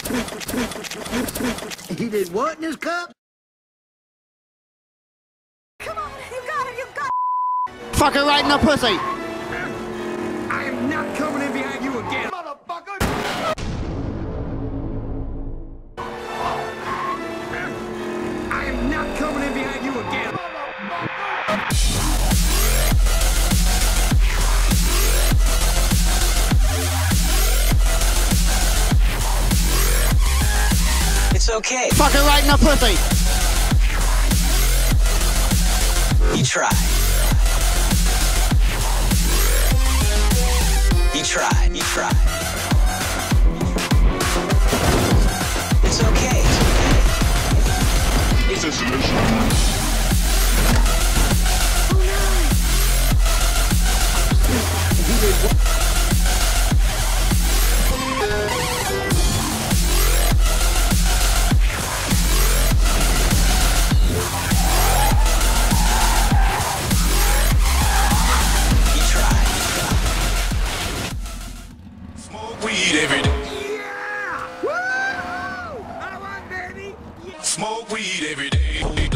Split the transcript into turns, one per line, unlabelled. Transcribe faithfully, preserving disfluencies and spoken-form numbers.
He did what in his cup?
Come on, you got it, you got it!
Fuck it right in the pussy!
I am not coming in behind you again, motherfucker! I am not coming in behind you again, motherfucker!
It's okay.
Fuck it right in the pussy!
You tried. You tried. You tried. It's okay. It's a solution.
Weed every day.
Yeah! Woo! I want baby! Yeah.
Smoke weed every day.